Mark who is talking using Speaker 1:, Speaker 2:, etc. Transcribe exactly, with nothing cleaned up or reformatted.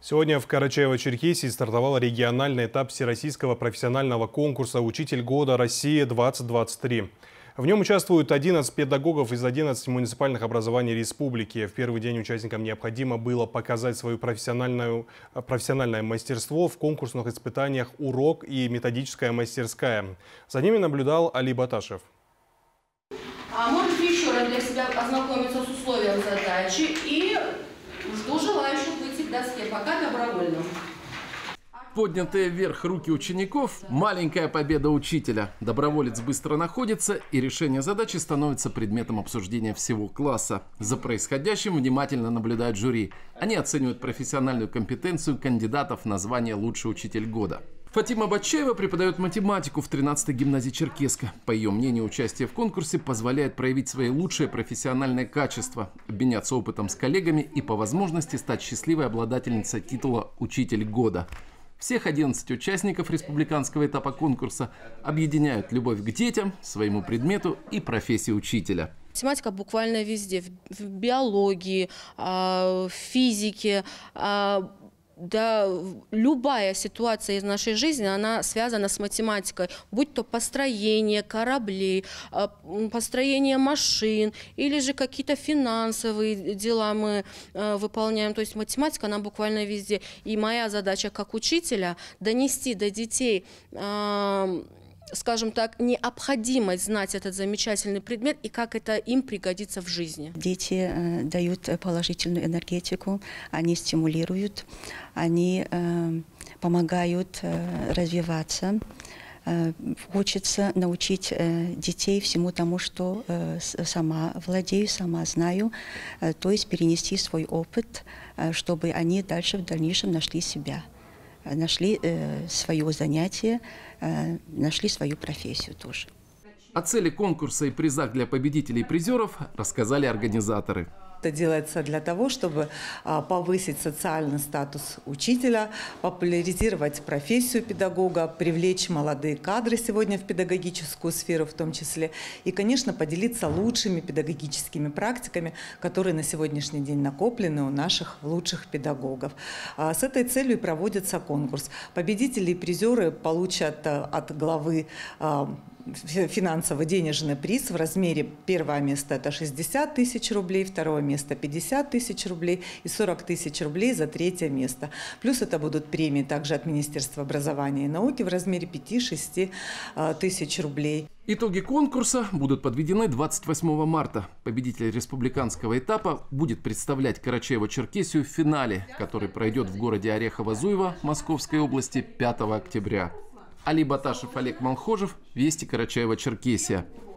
Speaker 1: Сегодня в Карачаево-Черкесии стартовал региональный этап Всероссийского профессионального конкурса «Учитель года России-двадцать двадцать три». В нем участвуют одиннадцать педагогов из одиннадцати муниципальных образований республики. В первый день участникам необходимо было показать свое профессиональное, профессиональное мастерство в конкурсных испытаниях «Урок» и «Методическая мастерская». За ними наблюдал Али Баташев.
Speaker 2: А можете еще раз для себя ознакомиться с условием задачи и жду желающих выйти к доске, пока добровольно.
Speaker 3: Поднятые вверх руки учеников – маленькая победа учителя. Доброволец быстро находится, и решение задачи становится предметом обсуждения всего класса. За происходящим внимательно наблюдают жюри. Они оценивают профессиональную компетенцию кандидатов на звание «Лучший учитель года». Фатима Батчаева преподает математику в тринадцатой гимназии Черкеска. По ее мнению, участие в конкурсе позволяет проявить свои лучшие профессиональные качества, обменяться опытом с коллегами и по возможности стать счастливой обладательницей титула «Учитель года». Всех одиннадцать участников республиканского этапа конкурса объединяют любовь к детям, своему предмету и профессии учителя.
Speaker 2: Математика буквально везде, в биологии, в физике. Да, любая ситуация из нашей жизни, она связана с математикой, будь то построение кораблей, построение машин или же какие-то финансовые дела мы выполняем. То есть математика, она буквально везде. И моя задача как учителя донести до детей, скажем так, необходимость знать этот замечательный предмет и как это им пригодится в жизни.
Speaker 4: Дети э, дают положительную энергетику, они стимулируют, они э, помогают э, развиваться. Э, хочется научить э, детей всему тому, что э, сама владею, сама знаю, э, то есть перенести свой опыт, э, чтобы они дальше в дальнейшем нашли себя. Нашли э, свое занятие, э, нашли свою профессию тоже.
Speaker 3: О цели конкурса и призах для победителей и призеров рассказали организаторы.
Speaker 5: Это делается для того, чтобы повысить социальный статус учителя, популяризировать профессию педагога, привлечь молодые кадры сегодня в педагогическую сферу в том числе. И, конечно, поделиться лучшими педагогическими практиками, которые на сегодняшний день накоплены у наших лучших педагогов. С этой целью и проводится конкурс. Победители и призеры получат от главы финансово-денежный приз в размере: первое место это шестьдесят тысяч рублей, второе место пятьдесят тысяч рублей и сорок тысяч рублей за третье место. Плюс это будут премии также от Министерства образования и науки в размере пяти-шести тысяч рублей.
Speaker 3: Итоги конкурса будут подведены двадцать восьмого марта. Победитель республиканского этапа будет представлять Карачаево-Черкесию в финале, который пройдет в городе Орехово-Зуево Московской области пятого октября. Али Баташев, Олег Малхожев, Вести, Карачаево-Черкесия.